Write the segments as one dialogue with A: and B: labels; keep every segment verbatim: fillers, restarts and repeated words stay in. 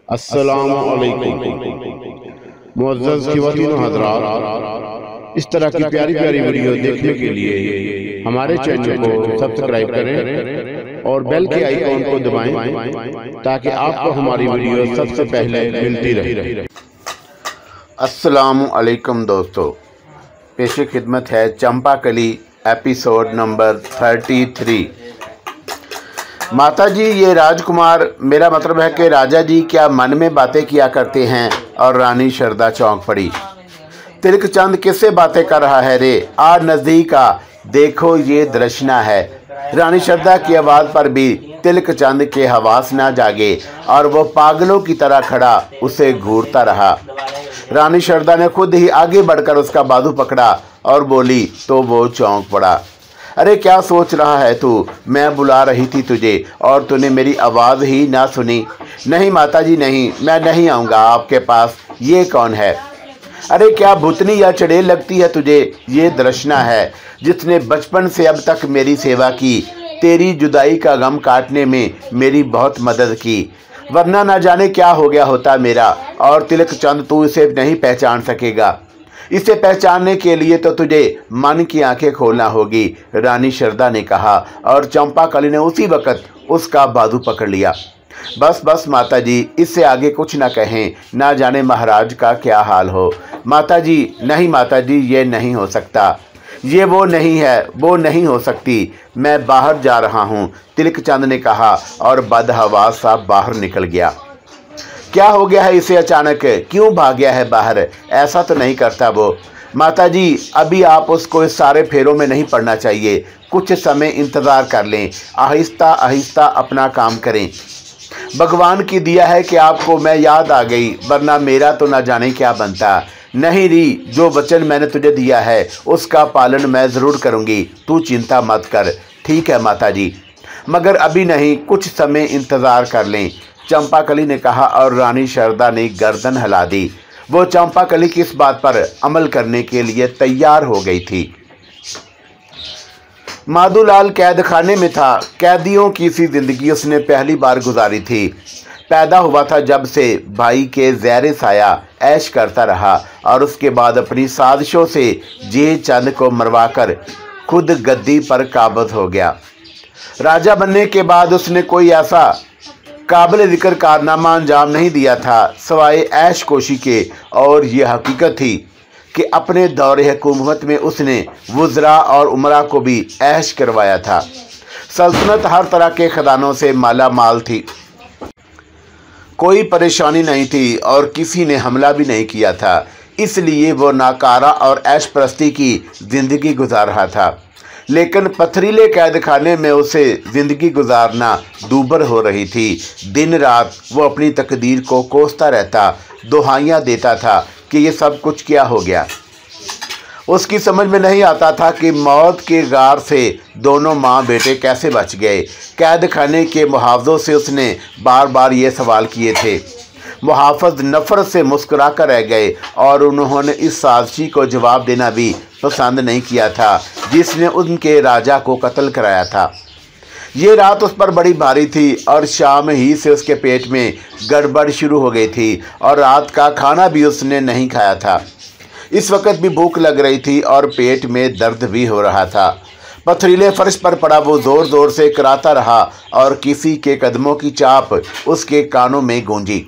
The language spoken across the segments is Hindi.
A: अस्सलामु अलैकुम मुअज़्ज़ज़ ख़वातीन व हज़रात, इस तरह की प्यारी प्यारी वीडियो देखने के लिए हमारे चैनल को सब्सक्राइब करें और बेल के आइकॉन को दबाएं ताकि आपको हमारी वीडियो सबसे पहले मिलती रहे।
B: अस्सलामु अलैकुम दोस्तों, पेश खिदमत है Champakali episode number thirty three. माता जी, ये राजकुमार, मेरा मतलब है कि राजा जी क्या मन में बातें किया करते हैं। और रानी शारदा चौंक पड़ी। तिलक चंद किससे बातें कर रहा है रे? आ नज़दीक आ, देखो ये दृश्ना है। रानी शारदा की आवाज़ पर भी तिलक चंद के हवास ना जागे और वो पागलों की तरह खड़ा उसे घूरता रहा। रानी शारदा ने खुद ही आगे बढ़कर उसका बाजू पकड़ा और बोली तो वो चौंक पड़ा। अरे क्या सोच रहा है तू? मैं बुला रही थी तुझे और तूने मेरी आवाज़ ही ना सुनी। नहीं माताजी नहीं, मैं नहीं आऊँगा आपके पास। ये कौन है? अरे क्या भूतनी या चड़ेल लगती है तुझे? ये दृश्ना है जिसने बचपन से अब तक मेरी सेवा की, तेरी जुदाई का गम काटने में मेरी बहुत मदद की, वरना ना जाने क्या हो गया होता मेरा। और तिलक चंद, तू इसे नहीं पहचान सकेगा। इसे पहचानने के लिए तो तुझे मन की आंखें खोलना होगी, रानी शारदा ने कहा। और चंपाकली ने उसी वक्त उसका बाजू पकड़ लिया। बस बस माताजी, इससे आगे कुछ ना कहें, ना जाने महाराज का क्या हाल हो। माताजी नहीं माताजी, ये नहीं हो सकता, ये वो नहीं है, वो नहीं हो सकती, मैं बाहर जा रहा हूँ, तिलक चंद ने कहा और बदहवास सा बाहर निकल गया। क्या हो गया है इसे अचानक? क्यों भाग गया है बाहर? ऐसा तो नहीं करता वो। माताजी, अभी आप उसको इस सारे फेरों में नहीं पड़ना चाहिए, कुछ समय इंतज़ार कर लें, आहिस्ता आहिस्ता अपना काम करें। भगवान की दिया है कि आपको मैं याद आ गई, वरना मेरा तो ना जाने क्या बनता। नहीं री, जो वचन मैंने तुझे दिया है उसका पालन मैं ज़रूर करूँगी, तू चिंता मत कर। ठीक है माताजी, मगर अभी नहीं, कुछ समय इंतज़ार कर लें, चंपाकली ने कहा। और रानी शारदा ने गर्दन हिला दी। वो चंपाकली की इस बात पर अमल करने के लिए तैयार हो गई थी। माधोलाल कैद खाने में था। कैदियों की सी जिंदगी उसने पहली बार गुजारी थी। पैदा हुआ था जब से भाई के ज़ेरे साया ऐश करता रहा और उसके बाद अपनी साजिशों से जे चंद को मरवाकर खुद गद्दी पर काबिज हो गया। राजा बनने के बाद उसने कोई ऐसा काबिल ज़िक्र कारनामा अंजाम नहीं दिया था सवाए ऐश कोशी के। और ये हकीकत थी कि अपने दौरे हुकूमत में उसने वज़रा और उमरा को भी ऐश करवाया था। सल्तनत हर तरह के खजानों से माला माल थी, कोई परेशानी नहीं थी और किसी ने हमला भी नहीं किया था। इसलिए वो नाकारा और ऐश परस्ती की ज़िंदगी गुजार रहा था। लेकिन पथरीले कैद खाने में उसे ज़िंदगी गुजारना दूभर हो रही थी। दिन रात वो अपनी तकदीर को कोसता रहता, दुहाइयाँ देता था कि ये सब कुछ क्या हो गया। उसकी समझ में नहीं आता था कि मौत के गार से दोनों माँ बेटे कैसे बच गए। कैद खाने के मुहावजों से उसने बार बार ये सवाल किए थे। मुहाफ़िज़ नफ़रत से मुस्कुरा कर रह गए और उन्होंने इस साजिशी को जवाब देना भी पसंद नहीं किया था जिसने उनके राजा को कत्ल कराया था। ये रात उस पर बड़ी भारी थी और शाम ही से उसके पेट में गड़बड़ शुरू हो गई थी और रात का खाना भी उसने नहीं खाया था। इस वक्त भी भूख लग रही थी और पेट में दर्द भी हो रहा था। पथरीले फर्श पर पड़ा वो ज़ोर ज़ोर से कराता रहा और किसी के कदमों की चाप उसके कानों में गूंजी।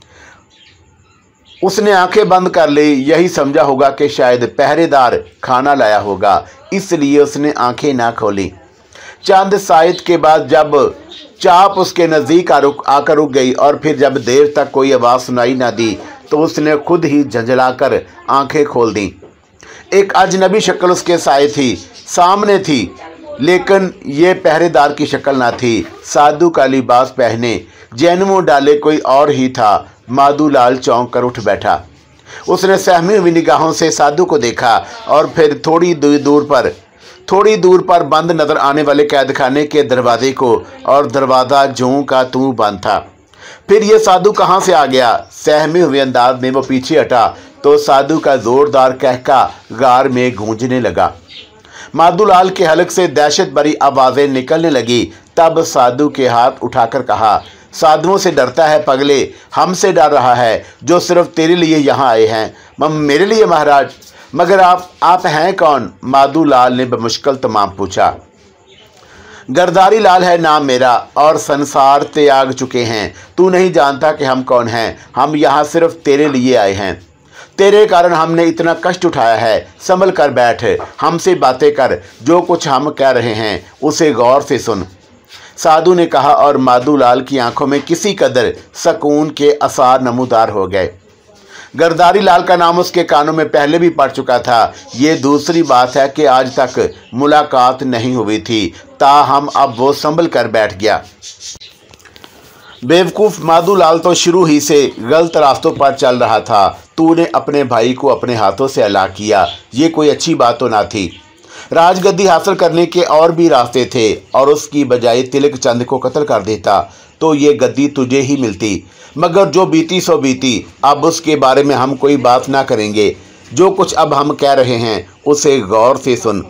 B: उसने आंखें बंद कर ली, यही समझा होगा कि शायद पहरेदार खाना लाया होगा, इसलिए उसने आंखें ना खोली। चंद साइद के बाद जब चाप उसके नज़दीक आकर रुक गई और फिर जब देर तक कोई आवाज़ सुनाई ना दी तो उसने खुद ही झंझलाकर आंखें खोल दी। एक अजनबी शक्ल उसके साए थी, सामने थी, लेकिन ये पहरेदार की शक्ल ना थी। साधु का लिबास पहने, जैनमो डाले कोई और ही था। माधोलाल चौंक कर उठ बैठा। उसने सहमी हुई निगाहों से साधु को देखा और फिर थोड़ी दूर पर थोड़ी दूर पर बंद नज़र आने वाले कैद खाने के दरवाजे को, और दरवाज़ा जूं का तूं बंद था। फिर ये साधु कहाँ से आ गया? सहमे हुए अंदाज में वो पीछे हटा तो साधु का ज़ोरदार कहका गार में गूंजने लगा। माधोलाल के हलक से दहशत भरी आवाज़ें निकलने लगी। तब साधु के हाथ उठाकर कहा, साधुओं से डरता है पगले, हमसे डर रहा है जो सिर्फ तेरे लिए यहाँ आए हैं। मम मेरे लिए महाराज? मगर आप आप हैं कौन? माधु लाल ने बमुश्किल तमाम पूछा। गिरधारी लाल है नाम मेरा और संसार त्याग चुके हैं। तू नहीं जानता कि हम कौन हैं। हम यहाँ सिर्फ तेरे लिए आए हैं। तेरे कारण हमने इतना कष्ट उठाया है। संभल कर बैठ, हमसे बातें कर, जो कुछ हम कह रहे हैं उसे गौर से सुन, साधु ने कहा। और माधुलाल की आंखों में किसी कदर सुकून के आसार नमूदार हो गए। गिरधारी लाल का नाम उसके कानों में पहले भी पड़ चुका था। ये दूसरी बात है कि आज तक मुलाकात नहीं हुई थी, ताहम अब वो संभल कर बैठ गया। बेवकूफ़ माधुलाल तो शुरू ही से गलत रास्तों पर चल रहा था। तूने अपने भाई को अपने हाथों से हलाक किया, ये कोई अच्छी बात तो ना थी। राजगद्दी हासिल करने के और भी रास्ते थे और उसकी बजाय तिलक चंद को कत्ल कर देता तो ये गद्दी तुझे ही मिलती। मगर जो बीती सो बीती, अब उसके बारे में हम कोई बात ना करेंगे। जो कुछ अब हम कह रहे हैं उसे गौर से सुन।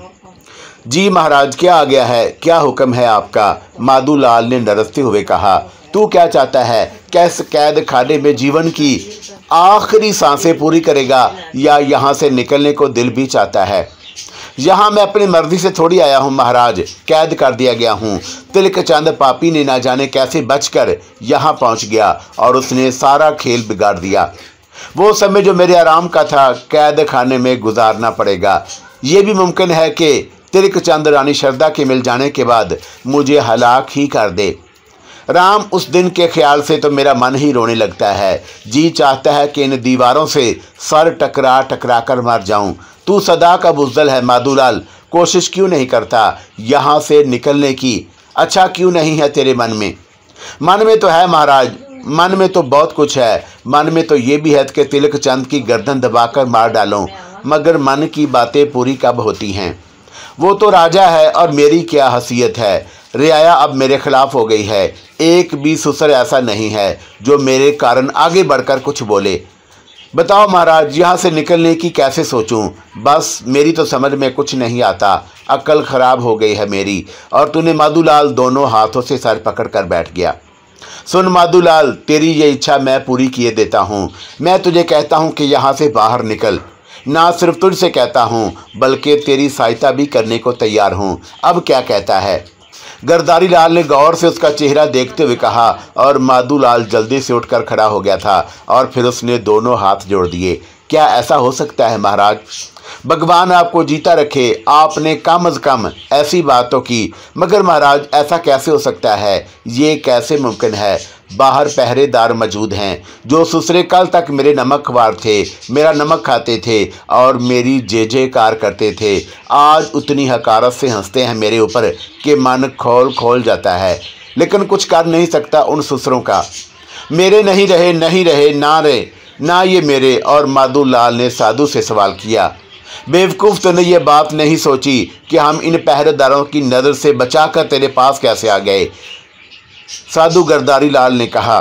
B: जी महाराज, क्या आ गया है? क्या हुक्म है आपका? माधुलाल ने नरसते हुए कहा। तू क्या चाहता है? कैस कैद खाने में जीवन की आखिरी सांसें पूरी करेगा या यहाँ से निकलने को दिल भी चाहता है? यहाँ मैं अपनी मर्जी से थोड़ी आया हूँ महाराज, कैद कर दिया गया हूँ। तिलक चंद पापी ने ना जाने कैसे बचकर यहाँ पहुँच गया और उसने सारा खेल बिगाड़ दिया। वो समय जो मेरे आराम का था कैद खाने में गुजारना पड़ेगा। ये भी मुमकिन है कि तिलक चंद रानी शरदा के मिल जाने के बाद मुझे हलाक ही कर दे। राम, उस दिन के ख्याल से तो मेरा मन ही रोने लगता है। जी चाहता है कि इन दीवारों से सर टकरा टकरा कर मर जाऊं। तू सदा का बुज़दिल है माधुलाल, कोशिश क्यों नहीं करता यहाँ से निकलने की? अच्छा क्यों नहीं है तेरे मन में? मन में तो है महाराज, मन में तो बहुत कुछ है। मन में तो ये भी है कि तिलक चंद की गर्दन दबाकर मार डालूं, मगर मन की बातें पूरी कब होती हैं? वो तो राजा है और मेरी क्या हैसियत है? रियाया अब मेरे खिलाफ हो गई है। एक भी ससुर ऐसा नहीं है जो मेरे कारण आगे बढ़कर कुछ बोले। बताओ महाराज, यहाँ से निकलने की कैसे सोचूं? बस मेरी तो समझ में कुछ नहीं आता, अक्ल खराब हो गई है मेरी। और तूने माधुलाल दोनों हाथों से सर पकड़ कर बैठ गया। सुन माधुलाल, तेरी ये इच्छा मैं पूरी किए देता हूँ। मैं तुझे कहता हूँ कि यहाँ से बाहर निकल। ना सिर्फ तुझसे कहता हूँ बल्कि तेरी सहायता भी करने को तैयार हूँ। अब क्या कहता है? गिरधारी लाल ने गौर से उसका चेहरा देखते हुए कहा और माधुलाल जल्दी से उठकर खड़ा हो गया था और फिर उसने दोनों हाथ जोड़ दिए। क्या ऐसा हो सकता है महाराज? भगवान आपको जीता रखे, आपने कम अज़ कम ऐसी बातों की। मगर महाराज, ऐसा कैसे हो सकता है? ये कैसे मुमकिन है? बाहर पहरेदार मौजूद हैं जो ससुरे कल तक मेरे नमक ख्वार थे, मेरा नमक खाते थे और मेरी जे जयकार करते थे। आज उतनी हकारत से हंसते हैं मेरे ऊपर कि मन खोल खोल जाता है, लेकिन कुछ कर नहीं सकता उन ससुरों का। मेरे नहीं रहे, नहीं रहे, ना रहे ना ये मेरे। और माधुलाल ने साधु से सवाल किया। बेवकूफ़, तूने ये बात नहीं सोची कि हम इन पहरेदारों की नज़र से बचाकर तेरे पास कैसे आ गए? साधु गिरधारी लाल ने कहा।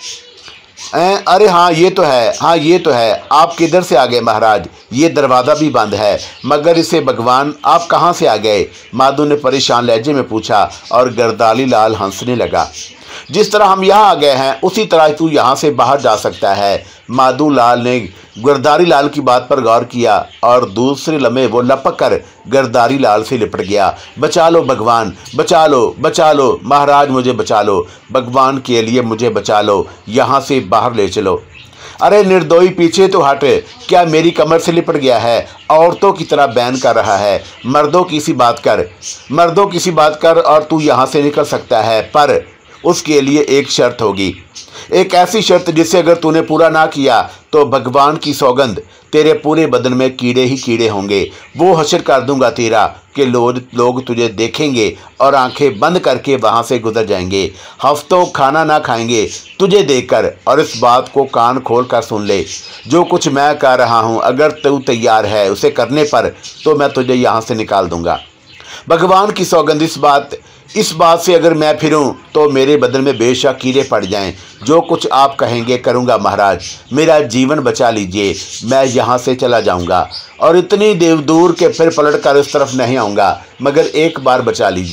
B: अरे हाँ ये तो है, हाँ ये तो है। आप किधर से आ गए महाराज? ये दरवाज़ा भी बंद है। मगर इसे भगवान, आप कहाँ से आ गए? माधु ने परेशान लहजे में पूछा और गिरधारी लाल हंसने लगा। जिस तरह हम यहाँ आ गए हैं उसी तरह तू यहाँ से बाहर जा सकता है। माधुलाल ने गिरधारी लाल की बात पर गौर किया और दूसरे लम्हे वो लपक कर गिरधारी लाल से लिपट गया। बचा लो भगवान, बचा लो, बचा लो महाराज, मुझे बचा लो। भगवान के लिए मुझे बचा लो, यहाँ से बाहर ले चलो। अरे निर्दोई, पीछे तो हट। क्या मेरी कमर से लिपट गया है? औरतों की तरह बैन कर रहा है। मर्दों की सी बात कर, मर्दों की सी बात कर और तू यहाँ से निकल सकता है। पर उसके लिए एक शर्त होगी, एक ऐसी शर्त जिसे अगर तूने पूरा ना किया तो भगवान की सौगंध तेरे पूरे बदन में कीड़े ही कीड़े होंगे। वो हशर कर दूंगा तेरा कि लोग लोग तुझे देखेंगे और आंखें बंद करके वहाँ से गुजर जाएंगे। हफ्तों खाना ना खाएंगे तुझे देखकर। और इस बात को कान खोल कर सुन ले, जो कुछ मैं कर रहा हूँ अगर तू तैयार है उसे करने पर तो मैं तुझे यहाँ से निकाल दूंगा। भगवान की सौगंध, इस बात इस बात से अगर मैं फिरूं तो मेरे बदन में बेशक कीड़े पड़ जाएं। जो कुछ आप कहेंगे करूंगा महाराज। मेरा जीवन बचा लीजिए, मैं यहाँ से चला जाऊंगा और इतनी देव दूर के फिर पलट कर इस तरफ नहीं आऊँगा। मगर एक बार बचा लीजिए।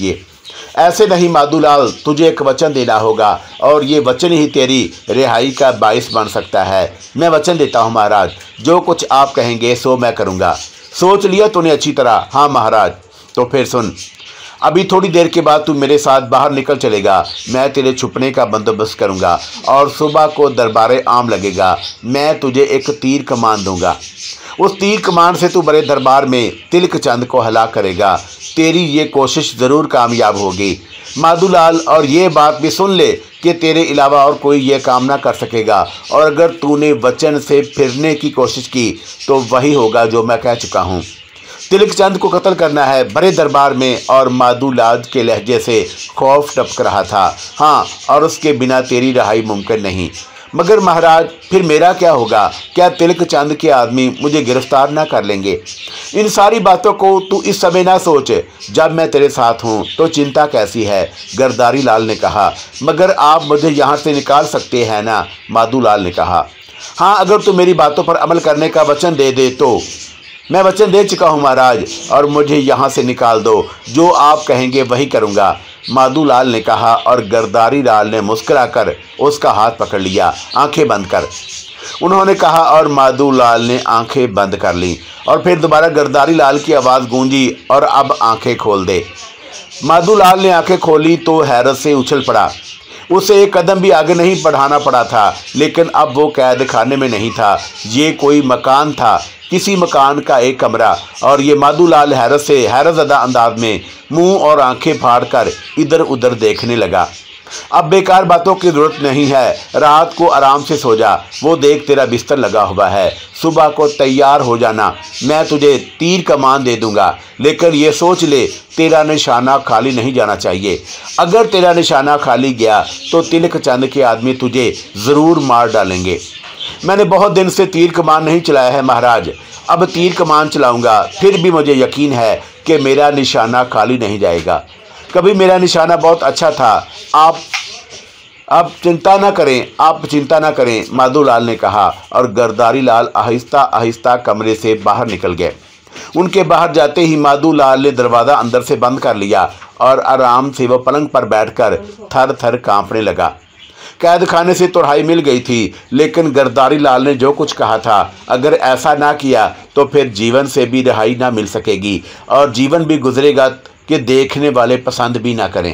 B: ऐसे नहीं माधुलाल, तुझे एक वचन देना होगा और ये वचन ही तेरी रिहाई का बाइस बन सकता है। मैं वचन देता हूँ महाराज, जो कुछ आप कहेंगे सो मैं करूँगा। सोच लिया तूने अच्छी तरह? हाँ महाराज। तो फिर सुन, अभी थोड़ी देर के बाद तू मेरे साथ बाहर निकल चलेगा। मैं तेरे छुपने का बंदोबस्त करूँगा और सुबह को दरबारे आम लगेगा। मैं तुझे एक तीर कमान दूंगा। उस तीर कमान से तू बड़े दरबार में तिलक चंद को हलाक करेगा। तेरी ये कोशिश ज़रूर कामयाब होगी माधुलाल, और ये बात भी सुन ले कि तेरे अलावा और कोई ये काम ना कर सकेगा। और अगर तूने वचन से फिरने की कोशिश की तो वही होगा जो मैं कह चुका हूँ। तिलक चंद को कत्ल करना है बड़े दरबार में। और माधुलाल के लहजे से खौफ टपक रहा था। हाँ, और उसके बिना तेरी रहाई मुमकिन नहीं। मगर महाराज, फिर मेरा क्या होगा? क्या तिलक चंद के आदमी मुझे गिरफ्तार ना कर लेंगे? इन सारी बातों को तू इस समय ना सोच। जब मैं तेरे साथ हूँ तो चिंता कैसी है? गिरधारी लाल ने कहा। मगर आप मुझे यहाँ से निकाल सकते हैं ना? माधुलाल ने कहा। हाँ, अगर तू मेरी बातों पर अमल करने का वचन दे दे तो। मैं वचन दे चुका हूँ महाराज, और मुझे यहाँ से निकाल दो। जो आप कहेंगे वही करूँगा, माधुलाल ने कहा। और गिरधारी लाल ने मुस्कुराकर उसका हाथ पकड़ लिया। आंखें बंद कर, उन्होंने कहा, और माधुलाल ने आंखें बंद कर लीं। और फिर दोबारा गिरधारी लाल की आवाज़ गूंजी, और अब आंखें खोल दे। माधुलाल ने आंखें खोली तो हैरत से उछल पड़ा। उसे एक कदम भी आगे नहीं बढ़ाना पड़ा था, लेकिन अब वो कैद खाने में नहीं था। ये कोई मकान था, किसी मकान का एक कमरा। और ये माधुलाल हैरत से हैरतज़दा अंदाज में मुंह और आंखें फाड़कर इधर उधर देखने लगा। अब बेकार बातों की जरूरत नहीं है, रात को आराम से सो जा। वो देख तेरा बिस्तर लगा हुआ है, सुबह को तैयार हो जाना। मैं तुझे तीर कमान दे दूंगा, लेकिन ये सोच ले तेरा निशाना खाली नहीं जाना चाहिए। अगर तेरा निशाना खाली गया तो तिलक चंद के आदमी तुझे ज़रूर मार डालेंगे। मैंने बहुत दिन से तीर कमान नहीं चलाया है महाराज, अब तीर कमान चलाऊंगा। फिर भी मुझे यकीन है कि मेरा निशाना खाली नहीं जाएगा। कभी मेरा निशाना बहुत अच्छा था। आप आप चिंता ना करें, आप चिंता ना करें, माधुलाल ने कहा। और गिरधारी लाल आहिस्ता आहिस्ता कमरे से बाहर निकल गए। उनके बाहर जाते ही माधुलाल ने दरवाज़ा अंदर से बंद कर लिया और आराम से वह पलंग पर बैठकर थर थर कांपने लगा। कैद खाने से तो रिहाई मिल गई थी, लेकिन गिरधारी लाल ने जो कुछ कहा था, अगर ऐसा ना किया तो फिर जीवन से भी रिहाई ना मिल सकेगी, और जीवन भी गुजरेगा कि देखने वाले पसंद भी ना करें।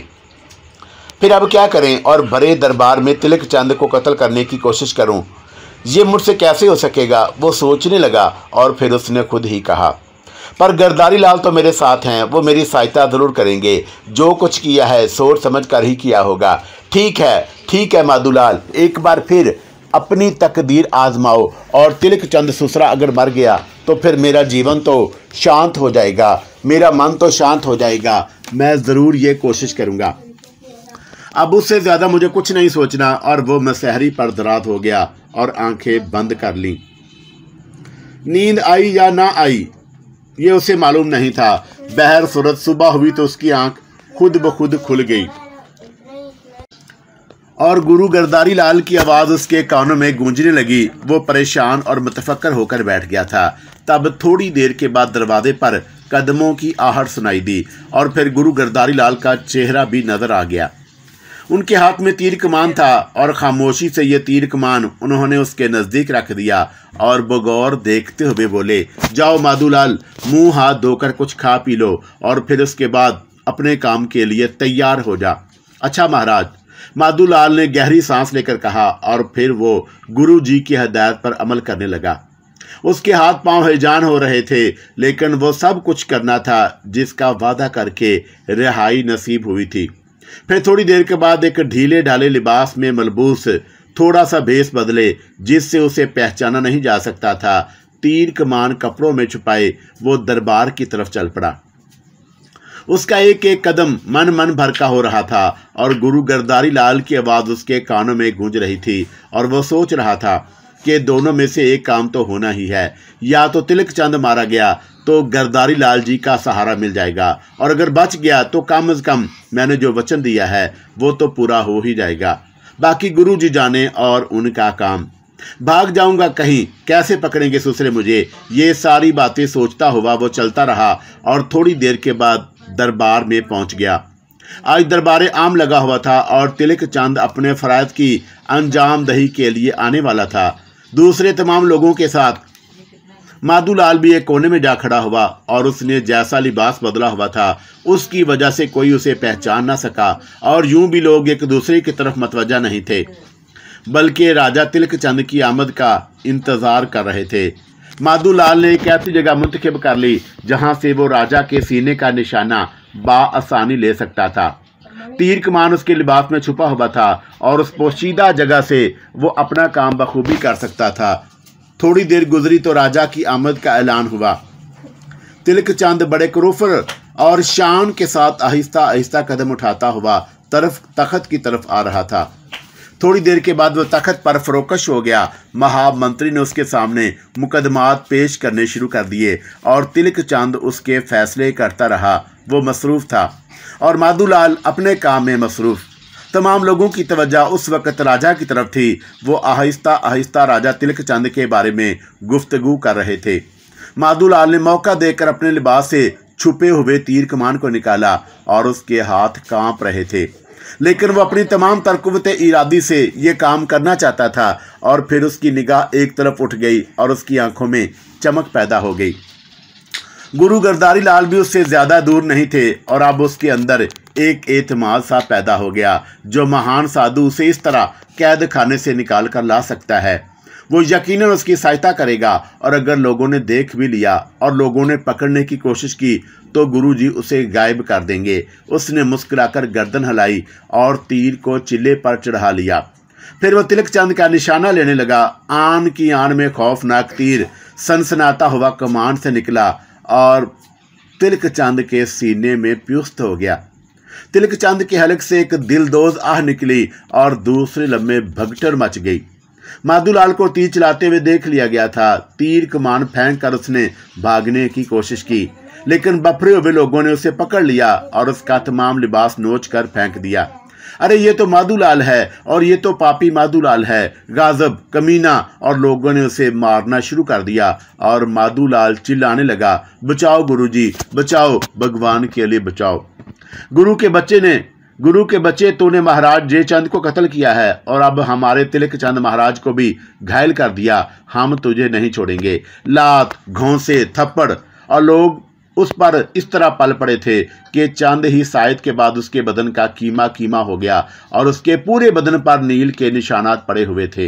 B: फिर अब क्या करें? और बड़े दरबार में तिलक चंद को कत्ल करने की कोशिश करूं, ये मुझसे कैसे हो सकेगा? वो सोचने लगा और फिर उसने खुद ही कहा, पर गिरधारी लाल तो मेरे साथ हैं, वो मेरी सहायता ज़रूर करेंगे। जो कुछ किया है सोच समझ कर ही किया होगा। ठीक है, ठीक है माधुलाल, एक बार फिर अपनी तकदीर आजमाओ। और तिलक चंद सुसरा अगर मर गया तो फिर मेरा जीवन तो शांत हो जाएगा, मेरा मन तो शांत हो जाएगा। मैं ज़रूर ये कोशिश करूँगा। अब उससे ज़्यादा मुझे कुछ नहीं सोचना। और वो मसहरी पर दराज हो गया और आंखें बंद कर लीं। नींद आई या ना आई ये उसे मालूम नहीं था। बहर सूरत सुबह हुई तो उसकी आंख खुद ब खुद खुल गई और गुरु गिरधारी लाल की आवाज़ उसके कानों में गूंजने लगी। वो परेशान और मुतफक्कर होकर बैठ गया था। तब थोड़ी देर के बाद दरवाजे पर कदमों की आहट सुनाई दी और फिर गुरु गिरधारी लाल का चेहरा भी नजर आ गया। उनके हाथ में तीर कमान था और खामोशी से ये तीर कमान उन्होंने उसके नज़दीक रख दिया और बगौर देखते हुए बोले, जाओ माधुलाल, मुंह हाथ धोकर कुछ खा पी लो और फिर उसके बाद अपने काम के लिए तैयार हो जा। अच्छा महाराज, माधुलाल ने गहरी सांस लेकर कहा और फिर वो गुरु जी की हदायत पर अमल करने लगा। उसके हाथ पांव हिजान हो रहे थे, लेकिन वो सब कुछ करना था जिसका वादा करके रिहाई नसीब हुई थी। फिर थोड़ी देर के बाद एक ढीले ढाले लिबास में मलबूस थोड़ा सा भेस बदले जिससे उसे पहचाना नहीं जा सकता था, तीर कमान कपड़ों में छुपाए वो दरबार की तरफ चल पड़ा। उसका एक एक कदम मन मन भर का हो रहा था और गुरु गिरधारी लाल की आवाज़ उसके कानों में गूंज रही थी और वह सोच रहा था कि दोनों में से एक काम तो होना ही है। या तो तिलक चंद मारा गया तो गिरधारी लाल जी का सहारा मिल जाएगा, और अगर बच गया तो कम अज़ कम मैंने जो वचन दिया है वो तो पूरा हो ही जाएगा। बाकी गुरु जी जाने और उनका काम। भाग जाऊंगा कहीं, कैसे पकड़ेंगे ससुरे मुझे? ये सारी बातें सोचता हुआ वो चलता रहा और थोड़ी देर के बाद दरबार में पहुंच गया। आज दरबारे आम लगा हुआ था और तिलक चंद अपने फराइज की अंजाम दही के लिए आने वाला था। दूसरे तमाम लोगों के साथ माधुलाल भी एक कोने में जा खड़ा हुआ और उसने जैसा लिबास बदला हुआ था उसकी वजह से कोई उसे पहचान ना सका और यूं भी लोग एक दूसरे की तरफ मतवजा नहीं थे, बल्कि राजा तिलक चंद की आमद का इंतजार कर रहे थे। माधुलाल ने एक ऐसी जगह मुंतखब कर ली जहां से वो राजा के सीने का निशाना बाआसानी ले सकता था। तीर कमान उसके लिबास में छुपा हुआ था और उस पोशीदा जगह से वो अपना काम बखूबी कर सकता था। थोड़ी देर गुजरी तो राजा की आमद का ऐलान हुआ। तिलक चंद बड़े कुरूफर और शान के साथ आहिस्ता आहिस्ता कदम उठाता हुआ तरफ तख्त की तरफ आ रहा था। थोड़ी देर के बाद वह तख्त पर फरोकश हो गया। महामंत्री ने उसके सामने मुकदमात पेश करने शुरू कर दिए और तिलक चंद उसके फैसले करता रहा। वो मसरूफ़ था और माधुलाल अपने काम में मसरूफ़। तमाम लोगों की तवज्जो उस वक़्त राजा की तरफ थी। वो आहिस्ता आहिस्ता राजा तिलक चंद के बारे में गुफ्तगू कर रहे थे। माधुलाल ने मौका देकर अपने लिबास से छुपे हुए तीर कमान को निकाला और उसके हाथ कांप रहे थे, लेकिन वो अपनी तमाम तरकुवत इरादी से ये काम करना चाहता था। और फिर उसकी निगाह एक तरफ उठ गई और उसकी आंखों में चमक पैदा हो गई। गुरु गिरधारी लाल भी उससे ज़्यादा दूर नहीं थे और अब उसके अंदर एक एतमाद सा पैदा हो गया जो महान साधु उसे इस तरह कैद खाने से निकाल कर ला सकता है। वो यकीनन उसकी सहायता करेगा और अगर लोगों ने देख भी लिया और लोगों ने पकड़ने की कोशिश की तो गुरुजी उसे गायब कर देंगे। उसने मुस्कुराकर गर्दन हिलाई और तीर को चिल्ले पर चढ़ा लिया। फिर वो तिलक चंद का निशाना लेने लगा। आन की आन में खौफनाक तीर सनसनाता हुआ कमान से निकला और तिलक चंद के सीने में प्युस्त हो गया। तिलक चंद के हलक से एक दिलदोज आह निकली और दूसरे लम्हे भगदड़ मच गई। माधुलाल को तीर चलाते हुए देख लिया गया था। तीर कमान फेंक कर उसने भागने की कोशिश की, लेकिन बफरे हुए लोगों ने उसे पकड़ लिया और उसका तमाम लिबास नोच कर फेंक दिया। अरे ये तो माधुलाल है और ये तो पापी माधुलाल है, गाजब, कमीना। और लोगों ने उसे मारना शुरू कर दिया और माधुलाल चिल्लाने लगा, बचाओ गुरुजी, बचाओ, भगवान के लिए बचाओ। गुरु के बच्चे ने गुरु के बच्चे तूने महाराज जयचंद को कत्ल किया है और अब हमारे तिलक चंद महाराज को भी घायल कर दिया। हम तुझे नहीं छोड़ेंगे। लात, घोंसे, थप्पड़ और लोग उस पर इस तरह पल पड़े थे कि चंद ही सायद के बाद उसके बदन का कीमा कीमा हो गया और उसके पूरे बदन पर नील के निशानात पड़े हुए थे।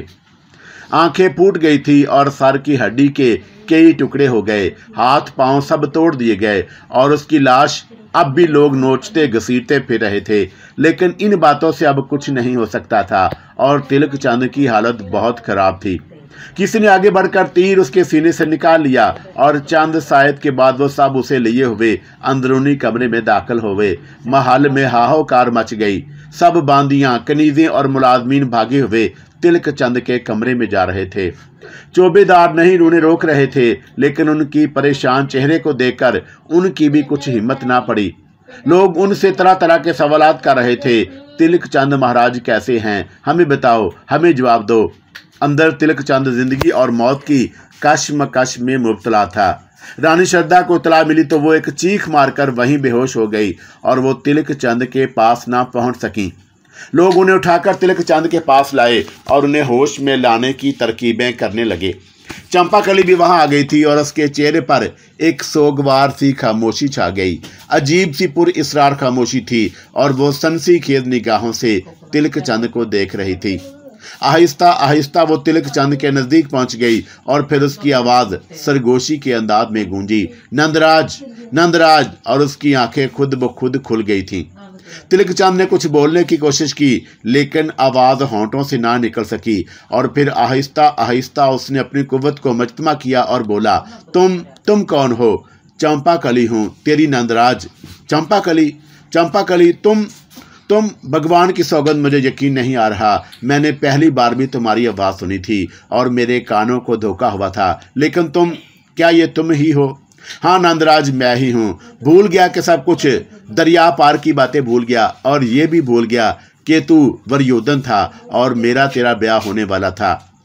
B: आंखें फूट गई थी और सर की हड्डी के कई टुकड़े हो गए। हाथ पांव सब तोड़ दिए गए और उसकी लाश अब भी लोग नोचते घसीटते फिर रहे थे। लेकिन इन बातों से अब कुछ नहीं हो सकता था और तिलक चंद की हालत बहुत खराब थी। किसी ने आगे बढ़कर तीर उसके सीने से निकाल लिया और चंद सायद के बाद वो सब उसे लिए हुए अंदरूनी कमरे में दाखिल हुए। महल में हाहाकार मच गई। सब बांदियां, कनीजें और मुलाजमीन भागे हुए तिलक चंद के कमरे में जा रहे थे। चौबेदार नहीं उन्हें रोक रहे थे, लेकिन उनकी परेशान चेहरे को देखकर उनकी भी कुछ हिम्मत ना पड़ी। लोग उनसे तरह तरह के सवालात कर रहे थे। तिलक चंद महाराज कैसे हैं? हमें बताओ, हमें जवाब दो। अंदर तिलक चंद जिंदगी और मौत की कश्मकश में मुब्तला था। रानी श्रद्धा को इत्तला मिली तो वो एक चीख मारकर वहीं बेहोश हो गई और वो तिलक चंद के पास ना पहुंच सकी। लोग उन्हें उठाकर तिलक चंद के पास लाए और उन्हें होश में लाने की तरकीबें करने लगे। चंपाकली भी वहां आ गई थी और उसके चेहरे पर एक सोगवार सी खामोशी छा गई। अजीब सी पुर इसरार खामोशी थी और वो सनसी खेज निगाहों से तिलक चंद को देख रही थी। आहिस्ता आहिस्ता वो तिलक चंद के नजदीक पहुंच गई और फिर उसकी आवाज सरगोशी के अंदाज में गूंजी, नंदराज, नंदराज। और उसकी आंखें खुद ब खुद खुल गई थीं। तिलक चंद ने कुछ बोलने की कोशिश की, लेकिन आवाज होंठों से ना निकल सकी और फिर आहिस्ता आहिस्ता उसने अपनी कुव्वत को मजतमा किया और बोला, तुम तुम कौन हो? चंपाकली हूँ, तेरी नंदराज। चंपाकली, चंपाकली, तुम तुम भगवान की सौगंध, मुझे यकीन नहीं आ रहा। मैंने पहली बार भी तुम्हारी आवाज़ सुनी थी और मेरे कानों को धोखा हुआ था, लेकिन तुम, क्या ये तुम ही हो? हाँ नंदराज, मैं ही हूँ। भूल गया कि सब कुछ, दरिया पार की बातें भूल गया और ये भी भूल गया कि तू वरयोधन था और मेरा तेरा ब्याह होने वाला था।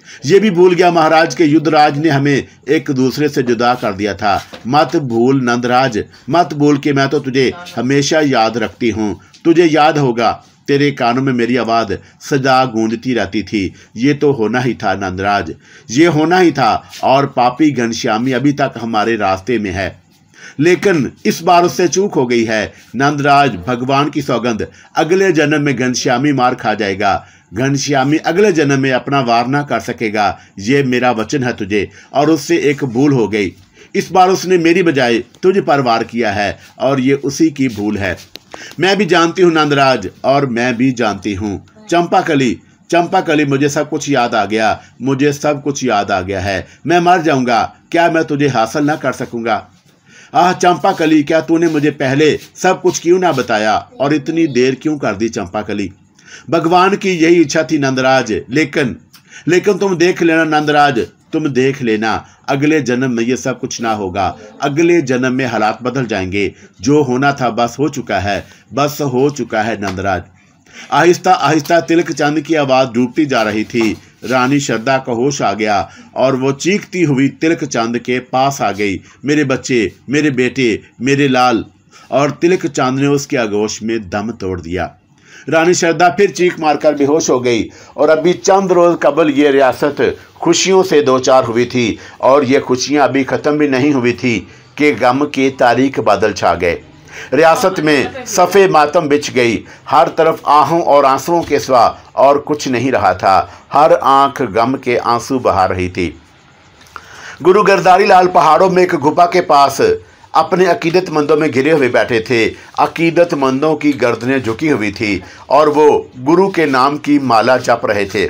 B: ये भी भूल गया महाराज के युद्धराज ने हमें एक दूसरे से जुदा कर दिया था। मत भूल नंदराज, मत भूल कि मैं तो तुझे हमेशा याद रखती हूँ। तुझे याद होगा तेरे कानों में मेरी आवाज़ सदा गूंजती रहती थी। ये तो होना ही था नंदराज, ये होना ही था। और पापी घनश्यामी अभी तक हमारे रास्ते में है, लेकिन इस बार उससे चूक हो गई है। नंदराज, भगवान की सौगंध, अगले जन्म में घनश्यामी मार खा जाएगा। घनश्यामी अगले जन्म में अपना वार ना कर सकेगा, ये मेरा वचन है तुझे। और उससे एक भूल हो गई, इस बार उसने मेरी बजाय तुझ पर वार किया है, और ये उसी की भूल है। मैं भी जानती हूँ नंदराज, और मैं भी जानती हूँ। चंपाकली, चंपाकली, मुझे सब कुछ याद आ गया, मुझे सब कुछ याद आ गया है। मैं मर जाऊंगा, क्या मैं तुझे हासिल ना कर सकूंगा? आह चंपाकली, क्या तूने मुझे पहले सब कुछ क्यों ना बताया, और इतनी देर क्यों कर दी चंपाकली? भगवान की यही इच्छा थी नंदराज, लेकिन लेकिन तुम देख लेना नंदराज, तुम देख लेना, अगले जन्म में ये सब कुछ ना होगा। अगले जन्म में हालात बदल जाएंगे। जो होना था बस हो चुका है, बस हो चुका है नंदराज। आहिस्ता आहिस्ता तिलक चंद की आवाज़ डूबती जा रही थी। रानी श्रद्धा का होश आ गया और वो चीखती हुई तिलक चंद के पास आ गई। मेरे बच्चे, मेरे बेटे, मेरे लाल। और तिलक चंद ने उसके आगोश में दम तोड़ दिया। रानी श्रद्धा फिर चीख मारकर बेहोश हो गई। और अभी चंद रोज कबल ये रियासत खुशियों से दो चार हुई थी, और ये खुशियां अभी ख़त्म भी नहीं हुई थी कि गम के तारीख बादल छा गए। रियासत में सफ़े मातम बिछ गई। हर तरफ आहों और आंसुओं के सिवा और कुछ नहीं रहा था। हर आंख गम के आंसू बहा रही थी। गुरु गिरधारी लाल पहाड़ों में एक गुफा के पास अपने अकीदतमंदों में घिरे हुए बैठे थे। अकीदतमंदों की गर्दनें झुकी हुई थी और वो गुरु के नाम की माला जप रहे थे।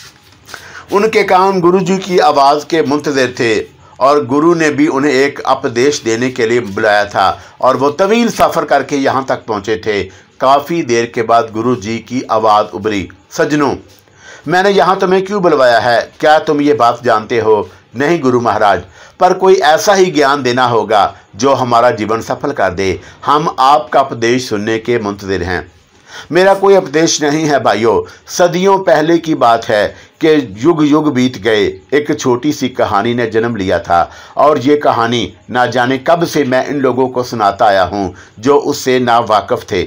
B: उनके कान गुरु जी की आवाज़ के मुंतज़िर थे, और गुरु ने भी उन्हें एक उपदेश देने के लिए बुलाया था, और वो तवील सफ़र करके यहाँ तक पहुँचे थे। काफ़ी देर के बाद गुरु जी की आवाज़ उभरी, सज्जनों, मैंने यहाँ तुम्हें क्यों बुलवाया है, क्या तुम ये बात जानते हो? नहीं गुरु महाराज, पर कोई ऐसा ही ज्ञान देना होगा जो हमारा जीवन सफल कर दे। हम आपका उपदेश सुनने के मुंतज़िर हैं। मेरा कोई उपदेश नहीं है भाइयों, सदियों पहले की बात है कि युग युग बीत गए, एक छोटी सी कहानी ने जन्म लिया था, और ये कहानी ना जाने कब से मैं इन लोगों को सुनाता आया हूँ जो उससे ना वाकिफ़ थे।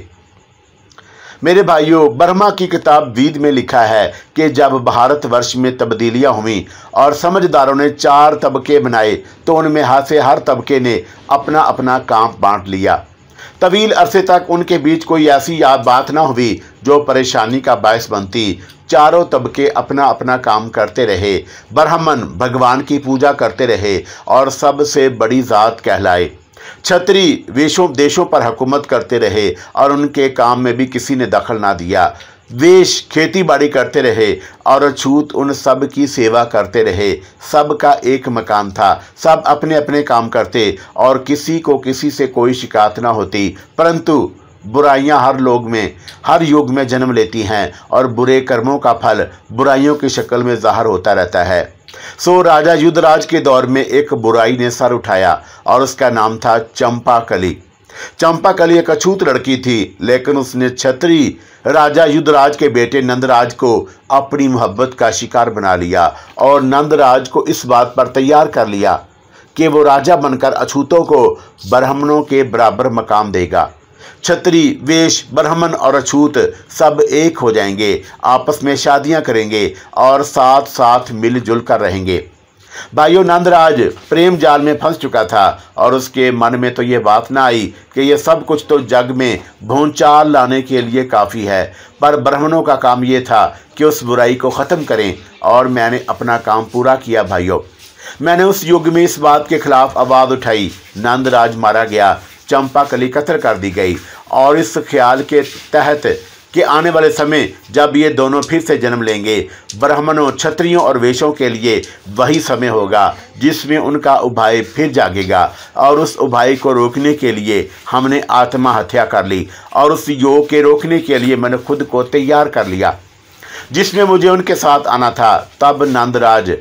B: मेरे भाइयों, ब्रह्मा की किताब वेद में लिखा है कि जब भारतवर्ष में तब्दीलियां हुई और समझदारों ने चार तबके बनाए, तो उनमें हाथ से हर तबके ने अपना अपना काम बांट लिया। तवील अरसे तक उनके बीच कोई ऐसी याद बात ना हुई जो परेशानी का बायस बनती। चारों तबके अपना अपना काम करते रहे। ब्राह्मण भगवान की पूजा करते रहे और सबसे बड़ी ज़ात कहलाए। छत्री वेशों देशों पर हुकूमत करते रहे और उनके काम में भी किसी ने दखल ना दिया। वेश खेती बाड़ी करते रहे और अछूत उन सब की सेवा करते रहे। सबका एक मकान था, सब अपने अपने काम करते और किसी को किसी से कोई शिकायत ना होती। परंतु बुराइयां हर लोग में हर युग में जन्म लेती हैं और बुरे कर्मों का फल बुराइयों की शक्ल में ज़ाहिर होता रहता है। सो राजा युद्धराज के दौर में एक बुराई ने सर उठाया और उसका नाम था चंपाकली। चंपाकली एक अछूत लड़की थी, लेकिन उसने छत्री राजा युद्धराज के बेटे नंदराज को अपनी मोहब्बत का शिकार बना लिया और नंदराज को इस बात पर तैयार कर लिया कि वो राजा बनकर अछूतों को ब्राह्मणों के बराबर मकाम देगा। छत्री वेश ब्राह्मण और अछूत सब एक हो जाएंगे, आपस में शादियां करेंगे और साथ साथ मिलजुल कर रहेंगे। भाइयों, नंदराज प्रेम जाल में फंस चुका था और उसके मन में तो ये बात ना आई कि ये सब कुछ तो जग में भूचाल लाने के लिए काफ़ी है, पर ब्राह्मणों का काम ये था कि उस बुराई को ख़त्म करें और मैंने अपना काम पूरा किया। भाइयों, मैंने उस युग में इस बात के खिलाफ आवाज़ उठाई, नंदराज मारा गया, चंपाकली कत्ल कर दी गई और इस ख्याल के तहत कि आने वाले समय जब ये दोनों फिर से जन्म लेंगे, ब्राह्मणों क्षत्रियों और वेशों के लिए वही समय होगा जिसमें उनका उभाय फिर जागेगा। और उस उभाय को रोकने के लिए हमने आत्महत्या कर ली और उस योग के रोकने के लिए मैंने खुद को तैयार कर लिया जिसमें मुझे उनके साथ आना था। तब नंदराज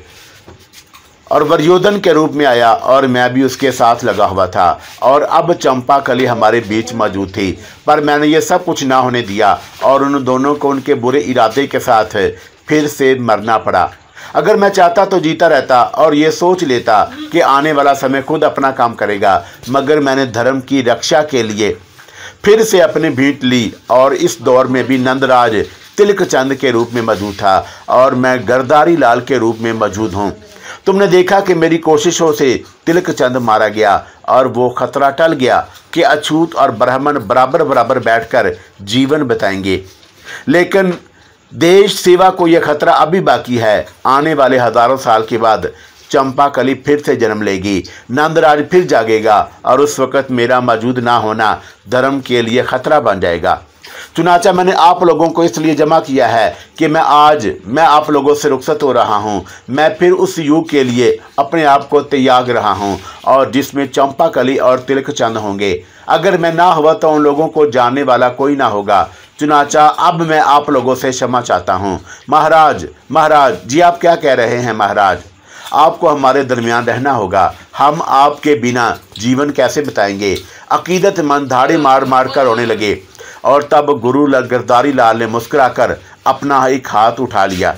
B: और वरयोधन के रूप में आया और मैं भी उसके साथ लगा हुआ था और अब चंपाकली हमारे बीच मौजूद थी, पर मैंने ये सब कुछ ना होने दिया और उन दोनों को उनके बुरे इरादे के साथ फिर से मरना पड़ा। अगर मैं चाहता तो जीता रहता और ये सोच लेता कि आने वाला समय खुद अपना काम करेगा, मगर मैंने धर्म की रक्षा के लिए फिर से अपनी भीट ली और इस दौर में भी नंदराज तिलक चंद के रूप में मौजूद था और मैं गरदारी लाल के रूप में मौजूद हूँ। तुमने देखा कि मेरी कोशिशों से तिलक चंद मारा गया और वो खतरा टल गया कि अछूत और ब्राह्मण बराबर बराबर बैठकर जीवन बिताएंगे। लेकिन देश सेवा को यह खतरा अभी बाकी है। आने वाले हजारों साल के बाद चंपाकली फिर से जन्म लेगी, नंदराज फिर जागेगा और उस वक़्त मेरा मौजूद ना होना धर्म के लिए खतरा बन जाएगा। चुनाचा मैंने आप लोगों को इसलिए जमा किया है कि मैं आज मैं आप लोगों से रुखसत हो रहा हूं। मैं फिर उस युग के लिए अपने आप को त्याग रहा हूं और जिसमें चंपाकली और तिलक चंद होंगे। अगर मैं ना हुआ तो उन लोगों को जानने वाला कोई ना होगा। चुनाचा अब मैं आप लोगों से क्षमा चाहता हूं। महाराज महाराज जी, आप क्या कह रहे हैं महाराज? आपको हमारे दरमियान रहना होगा। हम आपके बिना जीवन कैसे बिताएंगे? अकीदतमंद धाड़े मार मार कर रोने लगे और तब गुरु गरदारी लाल ने मुस्कुराकर अपना एक हाथ उठा लिया।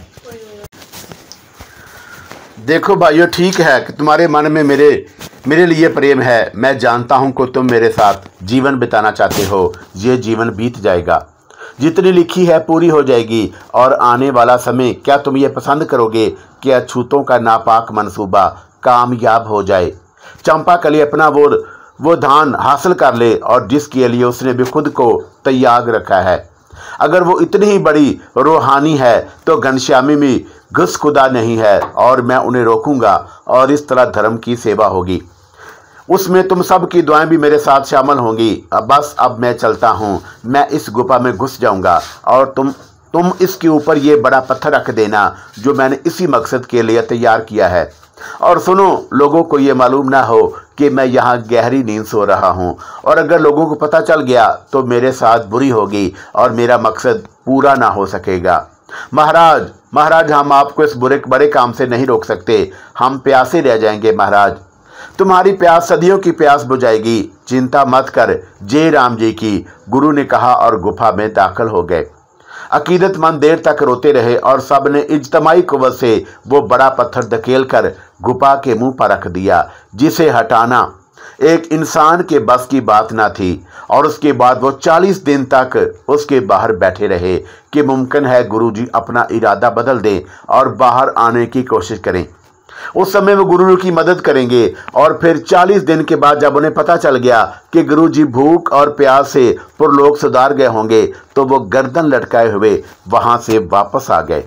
B: देखो भाइयों, ठीक है कि तुम्हारे मन में मेरे मेरे लिए प्रेम है। मैं जानता हूं कि तुम मेरे साथ जीवन बिताना चाहते हो। ये जीवन बीत जाएगा, जितनी लिखी है पूरी हो जाएगी और आने वाला समय क्या तुम ये पसंद करोगे कि अछूतों का नापाक मंसूबा कामयाब हो जाए? चंपाकली अपना वो वो धान हासिल कर ले और जिसके लिए उसने भी खुद को तैयार रखा है। अगर वो इतनी ही बड़ी रूहानी है तो घनश्यामी में घुस खुदा नहीं है और मैं उन्हें रोकूंगा और इस तरह धर्म की सेवा होगी। उसमें तुम सब की दुआएं भी मेरे साथ शामिल होंगी। अब बस अब मैं चलता हूँ। मैं इस गुफा में घुस जाऊंगा और तुम तुम इसके ऊपर ये बड़ा पत्थर रख देना जो मैंने इसी मकसद के लिए तैयार किया है। और सुनो, लोगों को ये मालूम ना हो कि मैं यहाँ गहरी नींद सो रहा हूँ और अगर लोगों को पता चल गया तो मेरे साथ बुरी होगी और मेरा मकसद पूरा ना हो सकेगा। महाराज महाराज हम आपको इस बुरे बड़े काम से नहीं रोक सकते। हम प्यासे रह जाएंगे महाराज। तुम्हारी प्यास सदियों की प्यास बुझाएगी। चिंता मत कर जय राम जी की, गुरु ने कहा और गुफा में दाखिल हो गए। अकीदतमंद देर तक रोते रहे और सब ने इज्तमाई कुव्वत से वो बड़ा पत्थर धकेल कर गुफा के मुंह पर रख दिया, जिसे हटाना एक इंसान के बस की बात ना थी। और उसके बाद वो चालीस दिन तक उसके बाहर बैठे रहे कि मुमकिन है गुरुजी अपना इरादा बदल दें और बाहर आने की कोशिश करें। उस समय वो गुरु की मदद करेंगे और फिर चालीस दिन के बाद जब उन्हें पता चल गया कि गुरुजी भूख और प्यास से पुरलोक सुधार गए होंगे तो वो गर्दन लटकाए हुए वहां से वापस आ गए।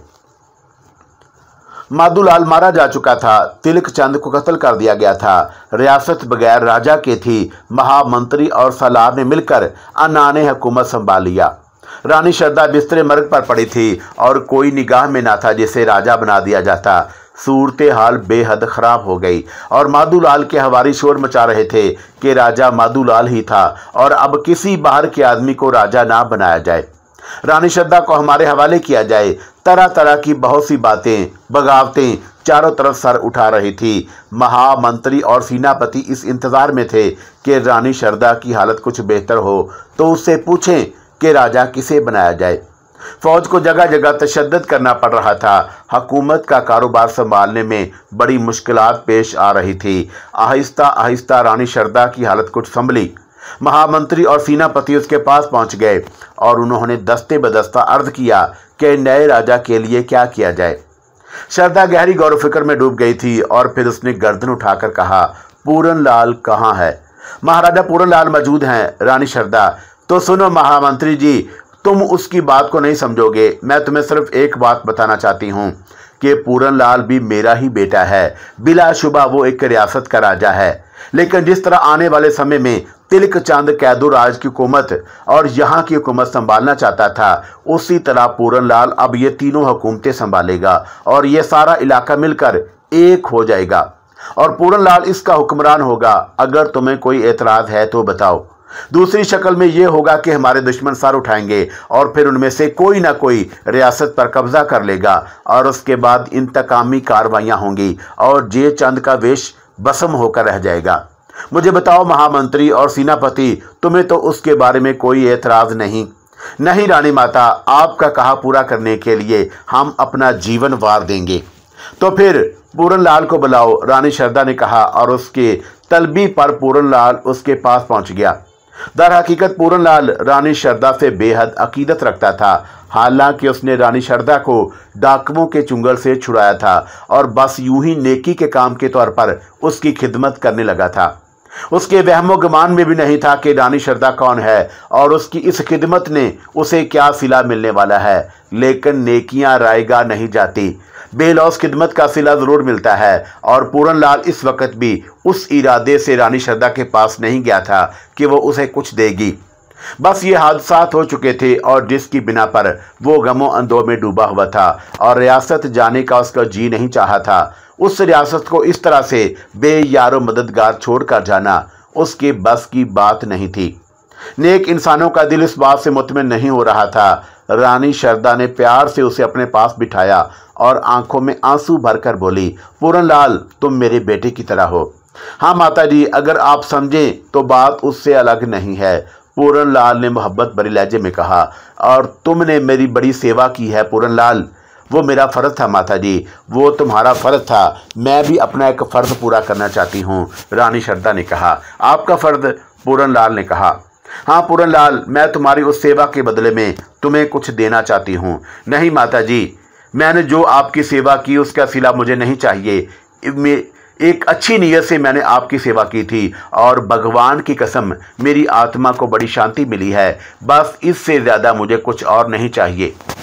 B: माधुलाल मारा जा चुका था। तिलक चंद को कत्ल कर दिया गया था। रियासत बगैर राजा के थी। महामंत्री और सालार ने मिलकर अनाने हुकूमत संभाल लिया। रानी श्रद्धा बिस्तरे मर्ग पर पड़ी थी और कोई निगाह में ना था जिसे राजा बना दिया जाता। सूरत हाल बेहद खराब हो गई और माधुलाल के हवारी शोर मचा रहे थे कि राजा माधुलाल ही था और अब किसी बाहर के आदमी को राजा ना बनाया जाए। रानी श्रद्धा को हमारे हवाले किया जाए। तरह तरह की बहुत सी बातें बगावतें चारों तरफ सर उठा रही थी। महामंत्री और सेनापति इस इंतजार में थे कि रानी श्रद्धा की हालत कुछ बेहतर हो तो उससे पूछें कि राजा किसे बनाया जाए। फौज को जगह जगह तशद्दुद करना पड़ रहा था। हुकूमत का कारोबार संभालने में बड़ी मुश्किलात पेश आ रही थी। आहिस्ता आहिस्ता रानी श्रद्धा की हालत कुछ संभली। महामंत्री और सेनापति उसके पास पहुंच गए और उन्होंने दस्ते बदस्ता अर्ज किया कि नए राजा के लिए क्या किया जाए। श्रद्धा गहरी गौर फिक्र में डूब गई थी और फिर उसने गर्दन उठाकर कहा, पूरन लाल कहाँ है? महाराजा पूरन लाल मौजूद हैं रानी श्रद्धा। तो सुनो महामंत्री जी, तुम उसकी बात को नहीं समझोगे। मैं तुम्हें सिर्फ एक बात बताना चाहती हूँ कि पूरन लाल भी मेरा ही बेटा है। बिलाशुबा वो एक रियासत का राजा है, लेकिन जिस तरह आने वाले समय में तिलक चंद कैदुराज की हुकूमत और यहाँ की हुकूमत संभालना चाहता था, उसी तरह पूरन लाल अब ये तीनों हुकूमतें संभालेगा और ये सारा इलाका मिलकर एक हो जाएगा और पूरन लाल इसका हुक्मरान होगा। अगर तुम्हें कोई एतराज़ है तो बताओ। दूसरी शक्ल में ये होगा कि हमारे दुश्मन सर उठाएंगे और फिर उनमें से कोई ना कोई रियासत पर कब्जा कर लेगा और उसके बाद इंतकामी कार्रवाइयाँ होंगी और जे चंद का वेश भस्म होकर रह जाएगा। मुझे बताओ महामंत्री और सेनापति, तुम्हें तो उसके बारे में कोई एतराज नहीं? नहीं रानी माता, आपका कहा पूरा करने के लिए हम अपना जीवन वार देंगे। तो फिर पूरनलाल को बुलाओ, रानी शारदा ने कहा और उसके तलबी पर पूरनलाल उसके पास पहुंच गया। दर हकीकत पूरनलाल रानी शारदा से बेहद अकीदत रखता था। हालांकि उसने रानी शारदा को डाकुओं के चुंगल से छुड़ाया था और बस यूं ही नेकी के काम के तौर पर उसकी खिदमत करने लगा था। उसके वहमो गुमान में भी नहीं था कि रानी शारदा कौन है और उसकी इस खिदमत ने उसे क्या सिला मिलने वाला है। लेकिन नेकियां रायगा नहीं जाती, बेलौस खिदमत का सिला जरूर मिलता है। और पूरनलाल इस वक्त भी उस इरादे से रानी शारदा के पास नहीं गया था कि वो उसे कुछ देगी। बस ये हादसात हो चुके थे और जिसकी बिना पर वो गमो अंदों में डूबा हुआ था और रियासत जाने का उसका जी नहीं चाहा था। उस रियासत को इस तरह से बेयारो मददगार छोड़कर जाना उसके बस की बात नहीं थी। नेक इंसानों का दिल इस बात से मुतमिन नहीं हो रहा था। रानी शारदा ने प्यार से उसे अपने पास बिठाया और आंखों में आंसू भरकर बोली, पूरनलाल तुम मेरे बेटे की तरह हो। हाँ माता जी, अगर आप समझें तो बात उससे अलग नहीं है, पूरनलाल ने मोहब्बत भरे लहजे में कहा। और तुमने मेरी बड़ी सेवा की है पूरनलाल। वो मेरा फ़र्ज़ था माता जी, वो तुम्हारा फ़र्ज़ था। मैं भी अपना एक फ़र्ज़ पूरा करना चाहती हूँ, रानी शारदा ने कहा। आपका फ़र्ज़? पूरनलाल ने कहा। हाँ पूरनलाल, मैं तुम्हारी उस सेवा के बदले में तुम्हें कुछ देना चाहती हूँ। नहीं माता जी, मैंने जो आपकी सेवा की उसका सिला मुझे नहीं चाहिए। एक अच्छी नीयत से मैंने आपकी सेवा की थी और भगवान की कसम मेरी आत्मा को बड़ी शांति मिली है। बस इससे ज़्यादा मुझे कुछ और नहीं चाहिए।